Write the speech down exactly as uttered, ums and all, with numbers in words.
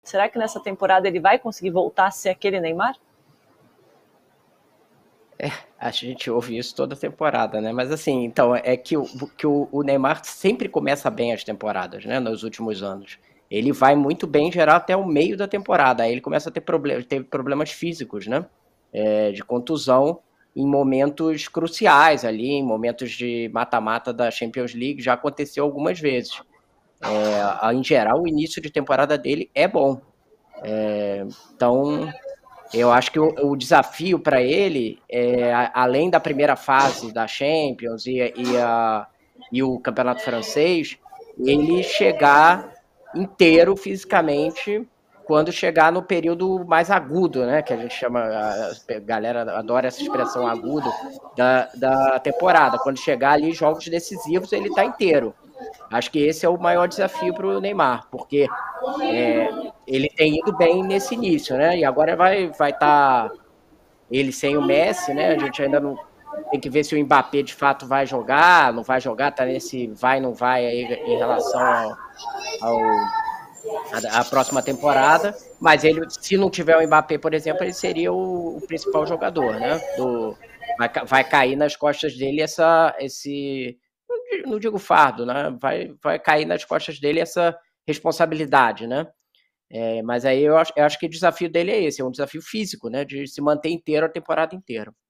Será que nessa temporada ele vai conseguir voltar a ser aquele Neymar? É, a gente ouve isso toda temporada, né? Mas assim, então, é que, o, que o, o Neymar sempre começa bem as temporadas, né? Nos últimos anos. Ele vai muito bem em geral até o meio da temporada. Aí ele começa a ter problemas, teve problemas físicos, né? É, de contusão em momentos cruciais ali, em momentos de mata-mata da Champions League, já aconteceu algumas vezes. É, em geral, o início de temporada dele é bom. É, então, eu acho que o, o desafio para ele, é, além da primeira fase da Champions e, e, a, e o Campeonato Francês, ele chegar inteiro fisicamente quando chegar no período mais agudo, né? Que a gente chama, a galera adora essa expressão agudo da, da temporada. Quando chegar ali, jogos decisivos, ele está inteiro. Acho que esse é o maior desafio para o Neymar, porque é, ele tem ido bem nesse início, né? E agora vai vai estar tá ele sem o Messi, né? A gente ainda não tem que ver se o Mbappé de fato vai jogar, não vai jogar, tá nesse vai não vai aí em relação ao, ao a, a próxima temporada. Mas ele, se não tiver o Mbappé, por exemplo, ele seria o, o principal jogador, né? Do vai, vai cair nas costas dele essa esse não digo fardo, né? Vai vai cair nas costas dele essa responsabilidade, né? É, mas aí eu acho, eu acho que o desafio dele é esse, é um desafio físico, né? De se manter inteiro a temporada inteira.